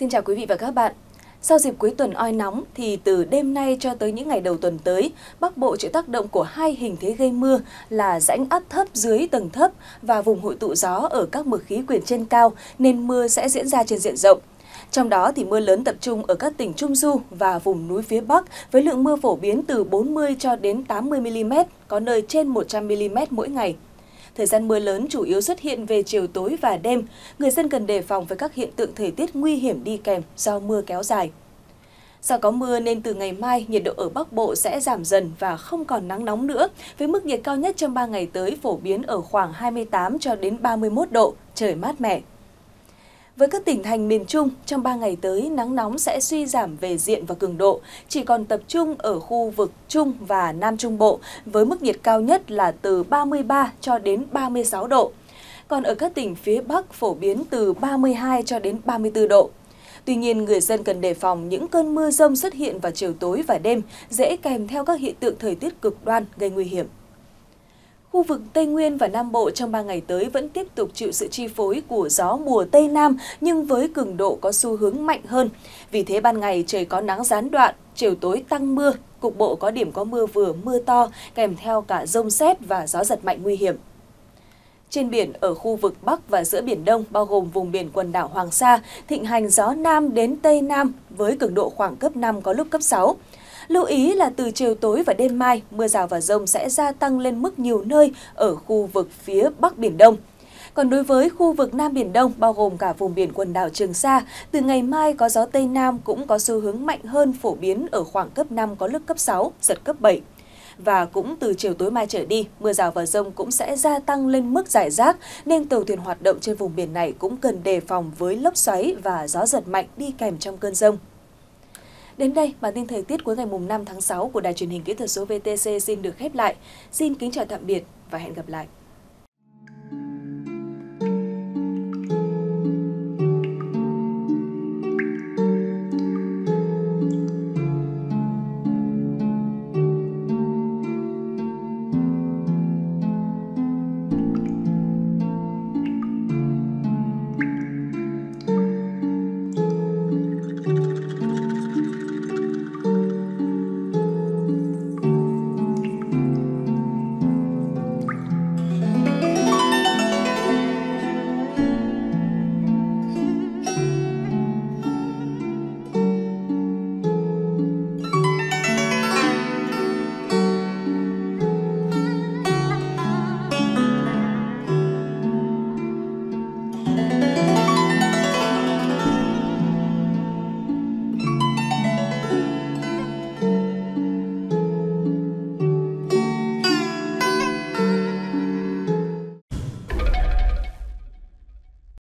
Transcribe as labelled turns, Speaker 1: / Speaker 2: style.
Speaker 1: Xin chào quý vị và các bạn. Sau dịp cuối tuần oi nóng thì từ đêm nay cho tới những ngày đầu tuần tới, Bắc Bộ chịu tác động của hai hình thế gây mưa là rãnh áp thấp dưới tầng thấp và vùng hội tụ gió ở các mực khí quyển trên cao nên mưa sẽ diễn ra trên diện rộng. Trong đó thì mưa lớn tập trung ở các tỉnh Trung Du và vùng núi phía Bắc với lượng mưa phổ biến từ 40 cho đến 80 mm, có nơi trên 100 mm mỗi ngày. Thời gian mưa lớn chủ yếu xuất hiện về chiều tối và đêm, người dân cần đề phòng với các hiện tượng thời tiết nguy hiểm đi kèm do mưa kéo dài. Do có mưa nên từ ngày mai, nhiệt độ ở Bắc Bộ sẽ giảm dần và không còn nắng nóng nữa, với mức nhiệt cao nhất trong 3 ngày tới phổ biến ở khoảng 28 cho đến 31 độ, trời mát mẻ. Với các tỉnh thành miền Trung, trong 3 ngày tới, nắng nóng sẽ suy giảm về diện và cường độ, chỉ còn tập trung ở khu vực Trung và Nam Trung Bộ, với mức nhiệt cao nhất là từ 33 cho đến 36 độ. Còn ở các tỉnh phía Bắc phổ biến từ 32 cho đến 34 độ. Tuy nhiên, người dân cần đề phòng những cơn mưa rông xuất hiện vào chiều tối và đêm, dễ kèm theo các hiện tượng thời tiết cực đoan gây nguy hiểm. Khu vực Tây Nguyên và Nam Bộ trong 3 ngày tới vẫn tiếp tục chịu sự chi phối của gió mùa Tây Nam nhưng với cường độ có xu hướng mạnh hơn. Vì thế ban ngày trời có nắng gián đoạn, chiều tối tăng mưa, cục bộ có điểm có mưa vừa mưa to kèm theo cả dông sét và gió giật mạnh nguy hiểm. Trên biển ở khu vực Bắc và giữa Biển Đông bao gồm vùng biển quần đảo Hoàng Sa, thịnh hành gió Nam đến Tây Nam với cường độ khoảng cấp 5 có lúc cấp 6. Lưu ý là từ chiều tối và đêm mai, mưa rào và dông sẽ gia tăng lên mức nhiều nơi ở khu vực phía Bắc Biển Đông. Còn đối với khu vực Nam Biển Đông, bao gồm cả vùng biển quần đảo Trường Sa, từ ngày mai có gió Tây Nam cũng có xu hướng mạnh hơn phổ biến ở khoảng cấp 5 có lúc cấp 6, giật cấp 7. Và cũng từ chiều tối mai trở đi, mưa rào và dông cũng sẽ gia tăng lên mức rải rác, nên tàu thuyền hoạt động trên vùng biển này cũng cần đề phòng với lốc xoáy và gió giật mạnh đi kèm trong cơn dông. Đến đây, bản tin thời tiết cuối ngày 5 tháng 6 của Đài truyền hình kỹ thuật số VTC xin được khép lại. Xin kính chào tạm biệt và hẹn gặp lại.